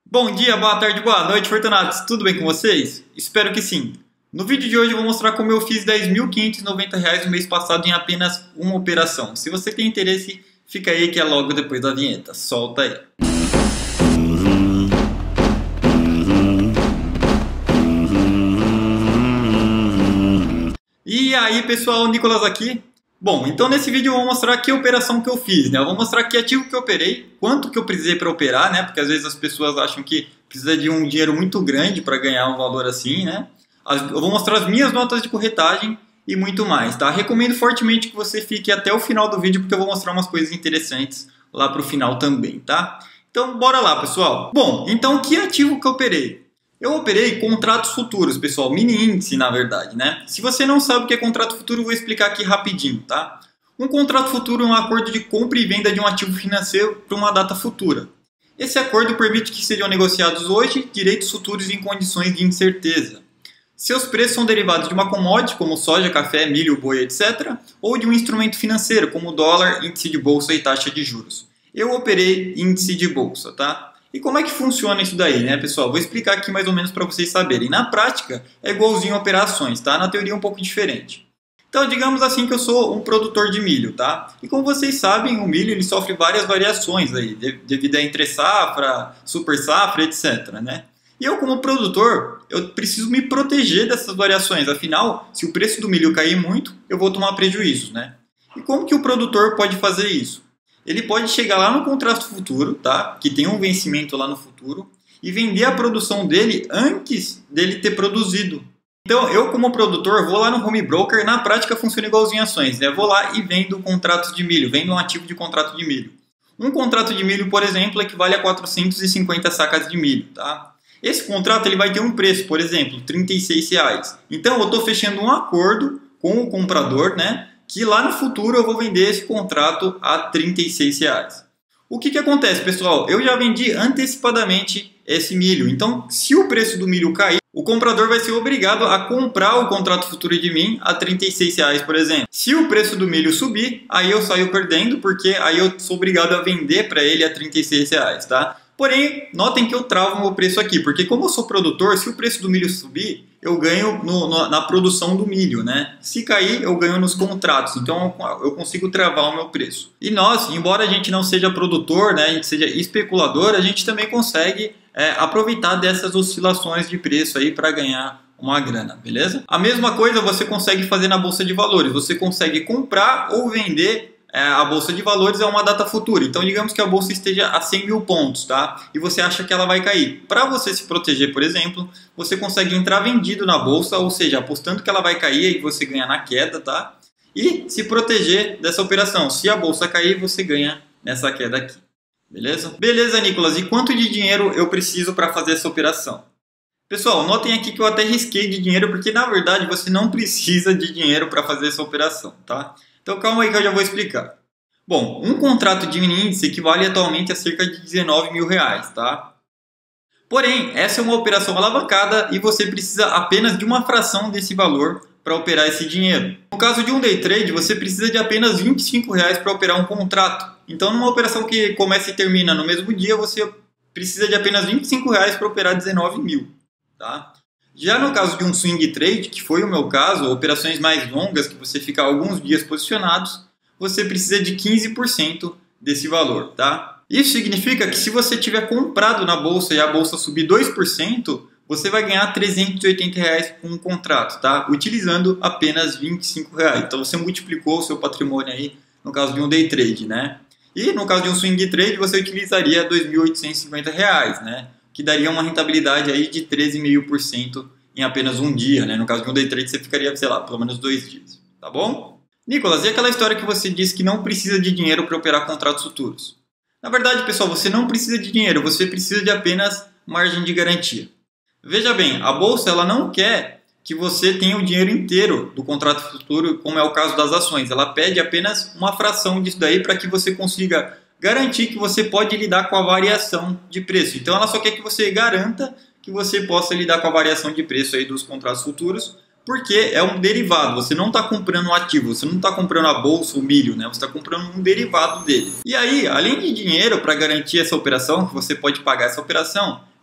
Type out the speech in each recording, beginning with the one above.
Bom dia, boa tarde, boa noite, Fortunatos. Tudo bem com vocês? Espero que sim. No vídeo de hoje eu vou mostrar como eu fiz R$ 10.590 no mês passado em apenas uma operação. Se você tem interesse, fica aí que é logo depois da vinheta. Solta aí. E aí, pessoal, Nicolas aqui. Bom, então nesse vídeo eu vou mostrar que operação que eu fiz, né? Eu vou mostrar que ativo que eu operei, quanto que eu precisei para operar, né? Porque às vezes as pessoas acham que precisa de um dinheiro muito grande para ganhar um valor assim, né? Eu vou mostrar as minhas notas de corretagem e muito mais, tá? Recomendo fortemente que você fique até o final do vídeo, porque eu vou mostrar umas coisas interessantes lá pro final também, tá? Então, bora lá, pessoal. Bom, então que ativo que eu operei? Eu operei contratos futuros, pessoal, mini índice na verdade, né? Se você não sabe o que é contrato futuro, eu vou explicar aqui rapidinho, tá? Um contrato futuro é um acordo de compra e venda de um ativo financeiro para uma data futura. Esse acordo permite que sejam negociados hoje direitos futuros em condições de incerteza. Seus preços são derivados de uma commodity, como soja, café, milho, boi, etc., ou de um instrumento financeiro, como dólar, índice de bolsa e taxa de juros. Eu operei índice de bolsa, tá? E como é que funciona isso daí, né, pessoal? Vou explicar aqui mais ou menos para vocês saberem. Na prática, é igualzinho a operações, tá? Na teoria é um pouco diferente. Então, digamos assim que eu sou um produtor de milho, tá? E como vocês sabem, o milho ele sofre várias variações aí, devido a entre safra, super safra, etc, né? E eu, como produtor, eu preciso me proteger dessas variações. Afinal, se o preço do milho cair muito, eu vou tomar prejuízo, né? E como que o produtor pode fazer isso? Ele pode chegar lá no contrato futuro, tá? Que tem um vencimento lá no futuro, e vender a produção dele antes dele ter produzido. Então, eu como produtor vou lá no home broker, na prática funciona igualzinho ações, né? Eu vou lá e vendo contratos de milho, vendo um ativo de contrato de milho. Um contrato de milho, por exemplo, equivale a 450 sacas de milho, tá? Esse contrato ele vai ter um preço, por exemplo, R$ 36. Então, eu estou fechando um acordo com o comprador, né? Que lá no futuro eu vou vender esse contrato a R$ 36. O que acontece, pessoal? Eu já vendi antecipadamente esse milho. Então, se o preço do milho cair, o comprador vai ser obrigado a comprar o contrato futuro de mim a R$ 36, por exemplo. Se o preço do milho subir, aí eu saio perdendo, porque aí eu sou obrigado a vender para ele a R$ 36, tá? Porém, notem que eu travo o meu preço aqui, porque como eu sou produtor, se o preço do milho subir, eu ganho na produção do milho, né? Se cair, eu ganho nos contratos, então eu consigo travar o meu preço. E nós, embora a gente não seja produtor, né, a gente seja especulador, a gente também consegue aproveitar dessas oscilações de preço aí para ganhar uma grana, beleza? A mesma coisa você consegue fazer na Bolsa de Valores, você consegue comprar ou vender a Bolsa de Valores a uma data futura. Então, digamos que a Bolsa esteja a 100 mil pontos, tá? E você acha que ela vai cair. Para você se proteger, por exemplo, você consegue entrar vendido na Bolsa, ou seja, apostando que ela vai cair e você ganha na queda, tá? E se proteger dessa operação. Se a Bolsa cair, você ganha nessa queda aqui. Beleza? Beleza, Nicolas. E quanto de dinheiro eu preciso para fazer essa operação? Pessoal, notem aqui que eu até risquei de dinheiro, porque na verdade você não precisa de dinheiro para fazer essa operação, tá? Então calma aí que eu já vou explicar. Bom, um contrato de mini índice equivale atualmente a cerca de R$ 19 mil, tá? Porém, essa é uma operação alavancada e você precisa apenas de uma fração desse valor para operar esse dinheiro. No caso de um day trade, você precisa de apenas R$ 25 para operar um contrato. Então, numa operação que começa e termina no mesmo dia, você precisa de apenas R$ 25 para operar 19 mil, tá? Já no caso de um swing trade, que foi o meu caso, operações mais longas, que você fica alguns dias posicionados, você precisa de 15% desse valor, tá? Isso significa que se você tiver comprado na bolsa e a bolsa subir 2%, você vai ganhar R$ 380 com um contrato, tá? Utilizando apenas R$ 25. Então você multiplicou o seu patrimônio aí no caso de um day trade, né? E no caso de um swing trade, você utilizaria R$ 2.850, né? Que daria uma rentabilidade aí de 13,5% em apenas um dia, né? No caso de um day trade, você ficaria, sei lá, pelo menos 2 dias, tá bom? Nicolas, e aquela história que você disse que não precisa de dinheiro para operar contratos futuros? Na verdade, pessoal, você não precisa de dinheiro, você precisa de apenas margem de garantia. Veja bem, a bolsa ela não quer que você tenha o dinheiro inteiro do contrato futuro, como é o caso das ações. Ela pede apenas uma fração disso daí para que você consiga garantir que você pode lidar com a variação de preço. Então ela só quer que você garanta que você possa lidar com a variação de preço aí dos contratos futuros, porque é um derivado, você não está comprando um ativo, você não está comprando a bolsa, o milho, né? Você está comprando um derivado dele. E aí, além de dinheiro para garantir essa operação, que você pode pagar essa operação,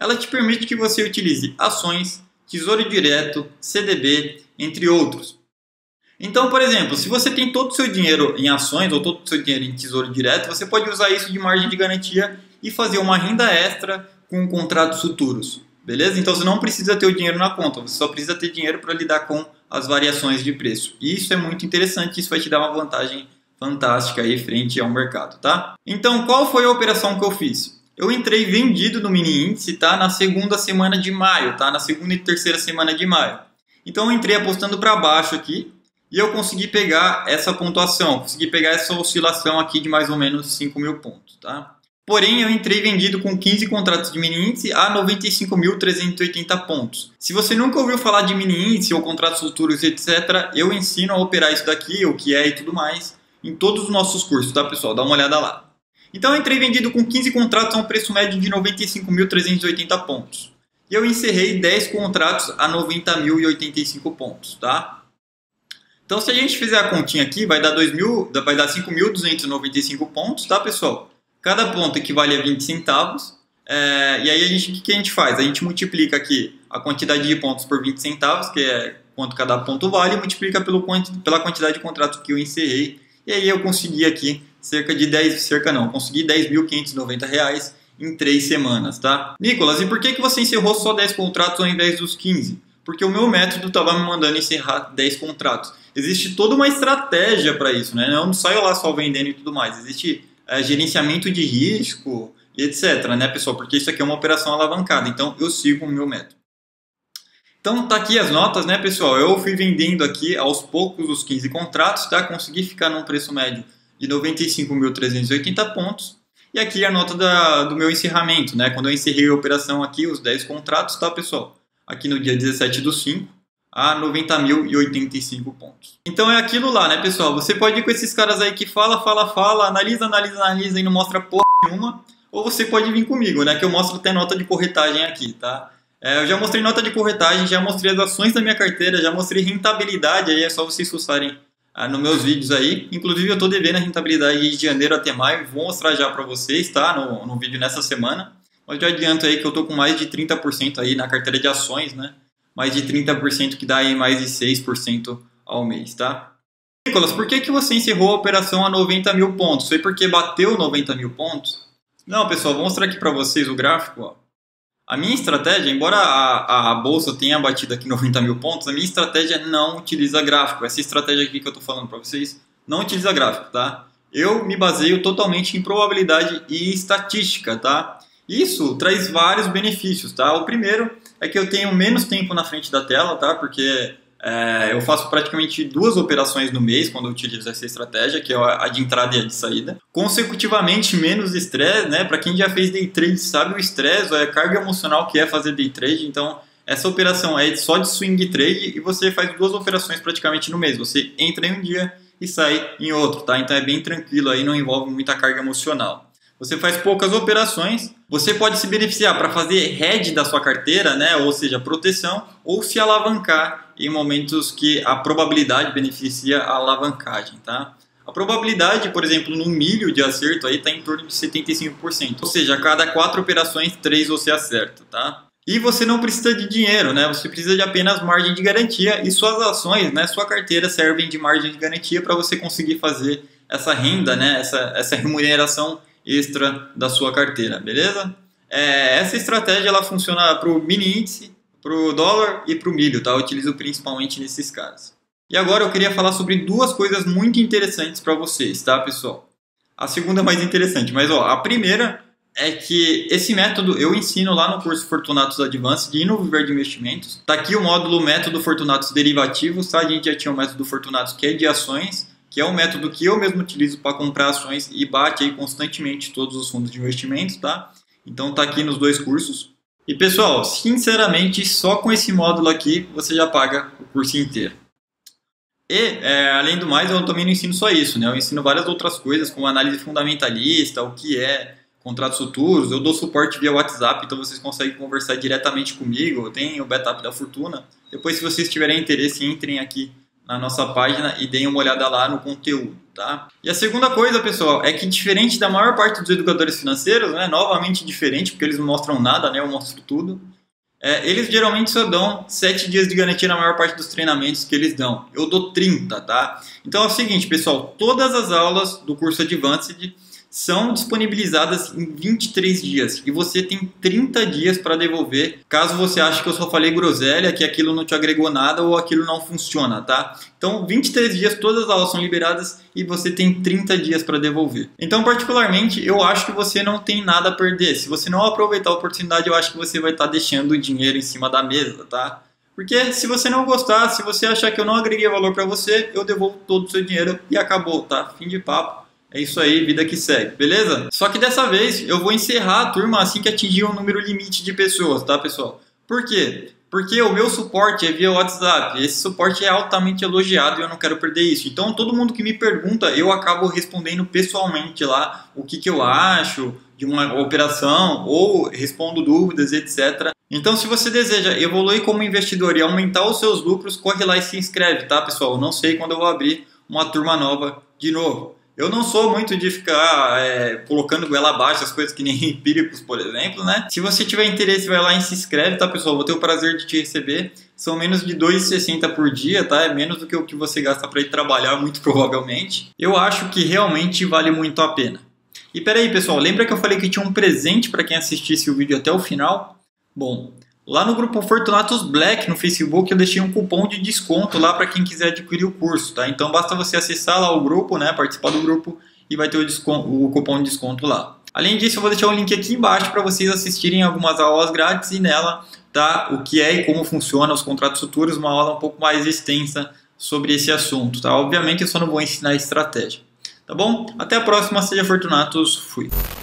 ela te permite que você utilize ações, tesouro direto, CDB, entre outros. Então, por exemplo, se você tem todo o seu dinheiro em ações ou todo o seu dinheiro em tesouro direto, você pode usar isso de margem de garantia e fazer uma renda extra com contratos futuros, beleza? Então você não precisa ter o dinheiro na conta, você só precisa ter dinheiro para lidar com as variações de preço. E isso é muito interessante, isso vai te dar uma vantagem fantástica aí frente ao mercado, tá? Então, qual foi a operação que eu fiz? Eu entrei vendido no mini índice, tá? Na segunda semana de maio, tá? Na segunda e terceira semana de maio. Então eu entrei apostando para baixo aqui e eu consegui pegar essa pontuação, consegui pegar essa oscilação aqui de mais ou menos 5.000 pontos, tá? Porém, eu entrei vendido com 15 contratos de mini índice a 95.380 pontos. Se você nunca ouviu falar de mini índice ou contratos futuros, etc., eu ensino a operar isso daqui, o que é e tudo mais, em todos os nossos cursos, tá, pessoal? Dá uma olhada lá. Então, eu entrei vendido com 15 contratos a um preço médio de 95.380 pontos. E eu encerrei 10 contratos a 90.085 pontos, tá? Então, se a gente fizer a continha aqui, vai dar 5.295 pontos, tá, pessoal? Cada ponto equivale a 20 centavos. E aí, o que a gente faz? A gente multiplica aqui a quantidade de pontos por 20 centavos, que é quanto cada ponto vale, e multiplica pela quantidade de contratos que eu encerrei. E aí eu consegui aqui consegui R$10.590 em 3 semanas, tá? Nicolas, e por que você encerrou só 10 contratos ao invés dos 15? Porque o meu método estava me mandando encerrar 10 contratos. Existe toda uma estratégia para isso, né? Eu não saio lá só vendendo e tudo mais. Existe gerenciamento de risco e etc, né, pessoal? Porque isso aqui é uma operação alavancada, então eu sigo o meu método. Então tá aqui as notas, né, pessoal? Eu fui vendendo aqui aos poucos os 15 contratos, tá? Consegui ficar num preço médio de 95.380 pontos. E aqui a nota do meu encerramento, né? Quando eu encerrei a operação aqui, os 10 contratos, tá, pessoal? Aqui no dia 17/5, a 90.085 pontos. Então é aquilo lá, né, pessoal? Você pode ir com esses caras aí que fala, analisa e não mostra porra nenhuma. Ou você pode vir comigo, né? Que eu mostro até nota de corretagem aqui, tá? Eu já mostrei nota de corretagem, já mostrei as ações da minha carteira, já mostrei rentabilidade, aí é só vocês fuçarem nos meus vídeos aí. Inclusive eu tô devendo a rentabilidade de janeiro até maio, vou mostrar já pra vocês, tá? No vídeo nessa semana. Mas já adianto aí que eu tô com mais de 30% aí na carteira de ações, né? Mais de 30% que dá aí mais de 6% ao mês, tá? Nicolas, por que você encerrou a operação a 90.000 pontos? Foi porque bateu 90.000 pontos? Não, pessoal, vou mostrar aqui para vocês o gráfico, ó. A minha estratégia, embora a bolsa tenha batido aqui 90.000 pontos, a minha estratégia não utiliza gráfico. Essa estratégia aqui que eu tô falando para vocês não utiliza gráfico, tá? Eu me baseio totalmente em probabilidade e estatística, tá? Isso traz vários benefícios, tá? O primeiro é que eu tenho menos tempo na frente da tela, tá? Porque eu faço praticamente 2 operações no mês quando eu utilizo essa estratégia, que é a de entrada e a de saída. Consecutivamente, menos estresse, né? Para quem já fez day trade sabe o estresse, a carga emocional que é fazer day trade. Então, essa operação é só de swing trade e você faz 2 operações praticamente no mês. Você entra em um dia e sai em outro, tá? Então é bem tranquilo aí, não envolve muita carga emocional. Você faz poucas operações, você pode se beneficiar para fazer hedge da sua carteira, né? Ou seja, proteção, ou se alavancar em momentos que a probabilidade beneficia a alavancagem, tá? A probabilidade, por exemplo, no milho de acerto aí está em torno de 75%. Ou seja, a cada 4 operações, 3 você acerta, tá? E você não precisa de dinheiro, né? Você precisa de apenas margem de garantia e suas ações, né? Sua carteira servem de margem de garantia para você conseguir fazer essa renda, né? Essa remuneração extra da sua carteira, beleza? Essa estratégia ela funciona para o mini índice, para o dólar e para o milho, tá? Eu utilizo principalmente nesses casos. E agora eu queria falar sobre 2 coisas muito interessantes para vocês, tá, pessoal? A segunda é mais interessante, mas ó, a primeira é que esse método eu ensino lá no curso Fortunatos Advanced de Novo Viver de Investimentos. Tá aqui o módulo Método Fortunatos Derivativos, tá? A gente já tinha o método Fortunatos que é de ações, que é um método que eu mesmo utilizo para comprar ações e bate aí constantemente todos os fundos de investimentos, tá? Então tá aqui nos 2 cursos. E pessoal, sinceramente, só com esse módulo aqui você já paga o curso inteiro. E, além do mais, eu também não ensino só isso, né? Eu ensino várias outras coisas, como análise fundamentalista, o que é contratos futuros. Eu dou suporte via WhatsApp, então vocês conseguem conversar diretamente comigo. Tem o Beta Up da Fortuna. Depois, se vocês tiverem interesse, entrem aqui na nossa página e deem uma olhada lá no conteúdo, tá? E a segunda coisa, pessoal, é que diferente da maior parte dos educadores financeiros, né, novamente diferente, porque eles não mostram nada, né, eu mostro tudo, eles geralmente só dão 7 dias de garantia na maior parte dos treinamentos que eles dão. Eu dou 30, tá? Então é o seguinte, pessoal, todas as aulas do curso Advanced são disponibilizadas em 23 dias e você tem 30 dias para devolver caso você ache que eu só falei groselha, que aquilo não te agregou nada ou aquilo não funciona, tá? Então 23 dias, todas as aulas são liberadas e você tem 30 dias para devolver. Então particularmente eu acho que você não tem nada a perder. Se você não aproveitar a oportunidade, eu acho que você vai estar deixando o dinheiro em cima da mesa, tá? Porque se você não gostar, se você achar que eu não agreguei valor para você, eu devolvo todo o seu dinheiro e acabou, tá? Fim de papo. É isso aí, vida que segue, beleza? Só que dessa vez eu vou encerrar a turma assim que atingir um número limite de pessoas, tá, pessoal? Por quê? Porque o meu suporte é via WhatsApp. Esse suporte é altamente elogiado e eu não quero perder isso. Então todo mundo que me pergunta, eu acabo respondendo pessoalmente lá o que eu acho de uma operação ou respondo dúvidas, etc. Então se você deseja evoluir como investidor e aumentar os seus lucros, corre lá e se inscreve, tá, pessoal? Eu não sei quando eu vou abrir uma turma nova de novo. Eu não sou muito de ficar colocando goela abaixo as coisas que nem empíricos, por exemplo, né? Se você tiver interesse, vai lá e se inscreve, tá, pessoal? Vou ter o prazer de te receber. São menos de R$ 2,60 por dia, tá? É menos do que o que você gasta para ir trabalhar, muito provavelmente. Eu acho que realmente vale muito a pena. E peraí, pessoal, lembra que eu falei que tinha um presente para quem assistisse o vídeo até o final? Bom, lá no grupo Fortunatos Black no Facebook eu deixei um cupom de desconto lá para quem quiser adquirir o curso, tá? Então basta você acessar lá o grupo, né, participar do grupo e vai ter o cupom de desconto lá. Além disso, eu vou deixar um link aqui embaixo para vocês assistirem algumas aulas grátis e nela tá o que é e como funciona os contratos futuros, uma aula um pouco mais extensa sobre esse assunto, tá? Obviamente eu só não vou ensinar estratégia, tá bom? Até a próxima, seja Fortunatos, fui!